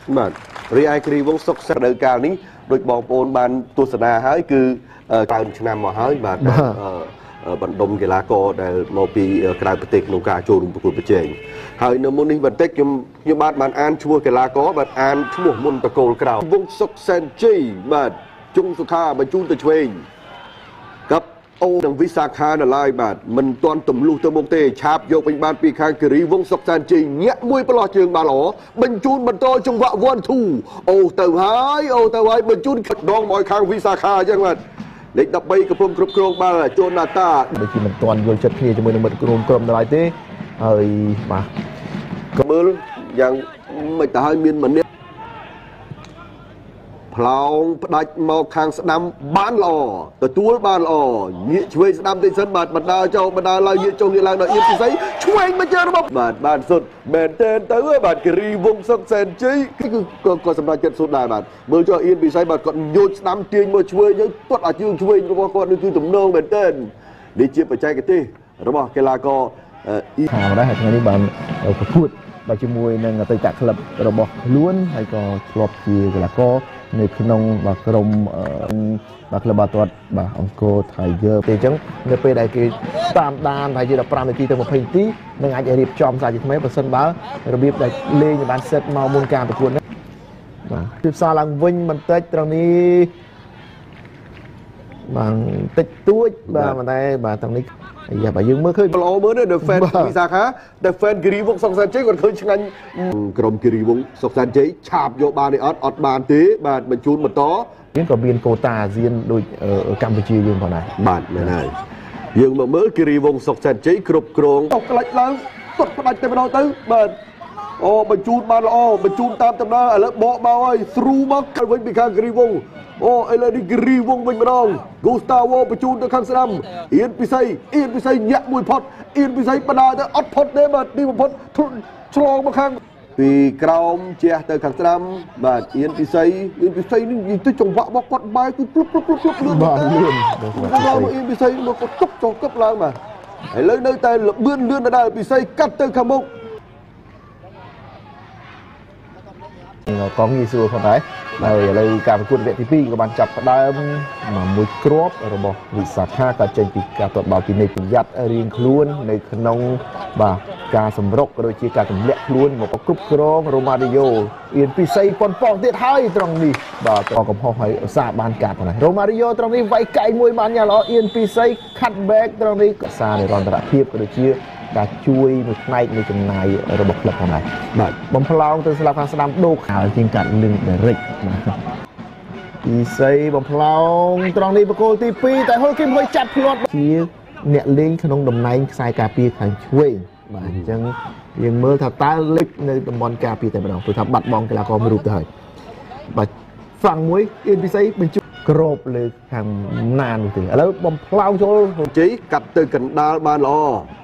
បាទរីឯគ្រីវងសុកសិទ្ធិកាលនេះដូចបងប្អូនបានទស្សនាហើយគឺក្រៅឆ្នាំមកហើយបាទបណ្ដុំកីឡាករដែលមកពីក្រៅប្រទេសក្នុងការចូលរួមប្រកួតប្រជែងហើយនៅមុននេះបន្តិចខ្ញុំបានអានឈ្មោះកីឡាករបាទអានឈ្មោះមុនតកូលក្រៅវងសុកសែនជ័យបាទជុងសុខាបញ្ជូនទៅឆ្វេងกับអូនឹងវិសាខានៅឡើយបាទមិនទាន់ទម្លុះទៅមុខទេឆាបយកវិញបានពីខាងគិរីវងសុកសែនជ័យញាក់មួយប្រឡោះជើងបានល្អបញ្ជូនបន្តចង្វាក់ 1 2អូទៅហើយបញ្ជូនដងមកឲ្យខាងវិសាខាអញ្ចឹងបាទលេខ13កំពុងគ្រប់គ្រងបាល់ជូនណាតាដូចជាមិនទាន់យល់ចិត្តគ្នាជាមួយនឹងមិត្តក្រុមនៅឡើយទេហើយបាទក៏មើលយ៉ាងមិនទៅឲ្យមានម្នាក់ផ្លោងផ្ដាច់មកខាងស្ដាំបានល្អទទួលបានល្អងាកឆ្វេងស្ដាំតិចសិនបាទបណ្ដាចូលបណ្ដាឡើងងាកចុះងាកឡើងដល់អៀនពិសីឆ្វេងមកជើងរបស់បាទសុទ្ធមែនទេទៅបាទគិរីវងសុកសែនជ័យគឺក៏សម្រាប់ចិត្តសុទ្ធដែរបាទមើលចុះអៀនពិសីបាទគាត់ញូចស្ដាំទាញមកឆ្វេងយើងទាត់ឲ្យជើងឆ្វេងរបស់គាត់នេះគឺទំនងមែនទេនេះជាបច្ចេកទេសរបស់កីឡាករថាម្ដងហើយថ្ងៃនេះបានប្រកួតបាទជាមួយនឹងអតីតក្លឹបរបស់ខ្លួនហើយក៏ធ្លាប់ជាកីឡាករនៅក្នុងបាទក្រុមបាទក្លឹបបាល់ទាត់បាទអង្គរ Tiger ពេលអញ្ចឹងនៅពេលដែលគេតាមដានប្រហែលជា15នាទីទៅ20នាទីនឹងអាចរៀបចំសារជាថ្មីបើសិនបើរបៀបដែលលេងបានសិតមកមុនការប្រកួតនេះបាទគឺផ្សារឡើងវិញបន្តិចត្រង់នេះបាទតិចតួចបាទប៉ុន្តែបាទត្រង់នេះយ៉ាបើយើងមើលឃើញល្អមើលទេ defend វិសាខា defend គិរីវងសុកសែនជ័យគាត់ឃើញឆ្ងាញ់ក្រុមគិរីវងសុកសែនជ័យឆាបយកបានទេអត់បានទេបាទបញ្ជូនបន្តយើងក៏មានកូតាអាស៊ានដូចកម្ពុជាយើងផងដែរបាទមែនហើយយើងមកមើលគិរីវងសុកសែនជ័យគ្រប់គ្រងតោះក្លាច់ឡើងទាត់ផ្ដាច់តែម្ដងទៅបាទអូបញ្ជូនបានល្អបញ្ជូនតាមដំណើរឥឡូវបកមកហើយ through មកទៅវិញពីខាងគិរីវងអូឥឡូវនេះគិរីវងវិញម្ដង Gustavo បញ្ជូនទៅខាងស្ដាំអៀនពិសីញាក់មួយផុតអៀនពិសីបណ្ដាទៅអត់ផុតទេបាទនេះបំផុតឆ្លងមកខាងពីក្រោមជះទៅខាងស្ដាំបាទអៀនពិសីនេះនិយាយទៅចង្វាក់របស់គាត់បែរគឺព្លុបលឿនបាទលឿនអៀនពិសីមកគាត់ទប់ចូលគប់ឡើងបាទឥឡូវនៅតែលឿនដដែលពិសីកាត់ទៅខាងមុខកងងាយស្រួលផងដែរហើយឥឡូវការប្រកួតវគ្គទី2ក៏បានចាប់ផ្ដើមមួយគ្រាប់របស់វិសាខាក៏ចេញពីការទាត់បាល់ពីនៃប្រយ័ត្នរៀងខ្លួននៅក្នុងបាទការសម្រុកក៏ដូចជាការទម្លាក់ខ្លួនមកគ្រប់គ្រងរ៉ូម៉ាឌីយ៉ូអៀនពិសីប៉ុនប៉ងទៀតហើយត្រង់នេះបាទក៏កំហុសហើយឧស្សាហ៍បានកាត់ផងដែររ៉ូម៉ាឌីយ៉ូត្រង់នេះវាយកែងមួយបានយ៉ាងល្អអៀនពិសី cut back ត្រង់នេះក៏សារនិរន្តរភាពក៏ដូចជាការជួយមួយផ្នែកនៃចំណាយរបស់ក្លឹបផងដែរបាទបំផ្លោងទៅស្លាប់ខាងស្ដាំដូកហើយជាងកាត់លឹងដេរិចពិសីបំផ្លោងត្រង់នេះបកគោលទី2តែហុលគីមហុយចាប់ភ្លាត់ជាអ្នកលេងក្នុងតំណែងខ្សែការពារខាងឆ្វេងបាទអញ្ចឹងយើងមើលថាតើលេចនៅតំបន់ការពារតែម្ដងព្រោះថាបាត់បង់កីឡាករមួយរូបទៅហើយបាទហ្វាំងមួយអៀនពិសីបញ្ជូនក្របលើខាងណានោះទេឥឡូវបំផ្លោងចូលជ័យកាត់ទៅកណ្ដាលបានល្អ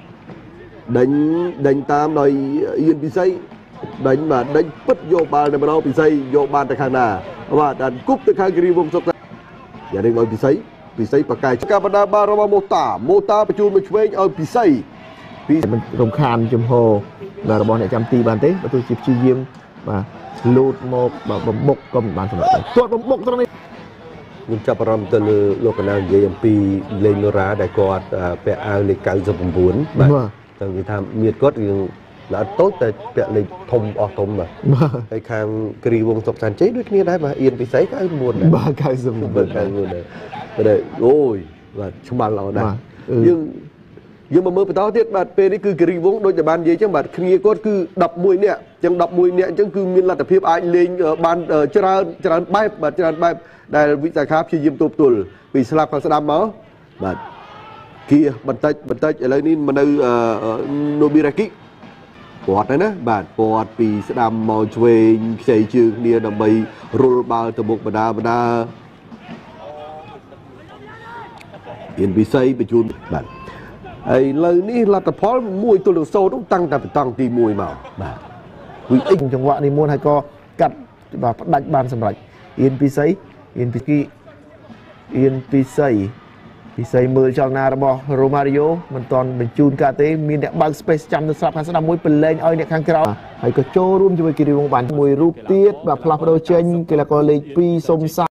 ដេញតាមដោយអៀនពិសីដេញពិតយកបាល់ទៅម្ដងពិសីយកបានទៅខាងណាបាទដល់គប់ទៅខាងគិរីវងសុកយ៉ាងនេះឲ្យពិសីបកាយការបដាបាល់របស់ម៉ូតាបញ្ជូនមកឆ្វេងឲ្យពិសីមិនរំខានចំហរបស់អ្នកចាំទីបានទេបើទោះជាព្យាយាមបាទលូតមកបាទបំបុកក៏មិនបានសម្រេចដែរទាត់បំបុកត្រង់នេះខ្ញុំចាប់អារម្មណ៍ទៅលើលោកកណានិយាយអំពីលេងលូរ៉ាដែលគាត់ពាក់អាវលេខ99បាទតែនិយាយថាមៀតគាត់រឿងឡើងតូចតែពាក់លេខធំអស់ធំបាទហើយខាងគ្រីវងសុកសែនជ័យដូចគ្នាដែរបាទអៀនពិសី99ដែរបាទ99ដែរតែអូយបាទឆ្មាល់ល្អដែរយើងមកមើលបន្តទៀតបាទពេលនេះគឺគ្រីវងដូចតែបាននិយាយចឹងបាទគ្នាគាត់គឺ11នាក់ចឹង11នាក់អញ្ចឹងគឺមានលទ្ធភាពអាចលេងបានច្រើនបែបបាទច្រើនបែបដែលវិសាខាព្យាយាមទប់ទល់ពីស្លាប់ខាងស្ដាំមកបាទគៀបន្តិចឥឡូវនេះមកនៅនូប៊ីរ៉ាគីគាត់ហ្នឹងណាបាទគាត់ពីស្ដាំមកឆ្វេងខ្ចីជើងគ្នាដើម្បីរុលបាល់ទៅមុខបណ្ដាអៀនពិសីបញ្ជូនបាទហើយឥឡូវនេះលទ្ធផល1-0តាំងតែបតង់ទី1មកបាទវិអិចចង្វាក់នេះមុនហើយក៏កាត់បាទផ្ដាច់បានសម្រេចអៀនពិសីពិសេសមើលចលនារបស់ Romario មិនទាន់បញ្ជូនកាទេមានអ្នកបើក space ចាំនៅស្រាប់ខាងស្ដាំមួយប្រឡែងឲ្យអ្នកខាងក្រៅហើយក៏ចូលរួមជាមួយគិរីវង្សបានមួយរូបទៀតបាទផ្លាស់ប្ដូរចេញកីឡាករលេខ 2 សុំសា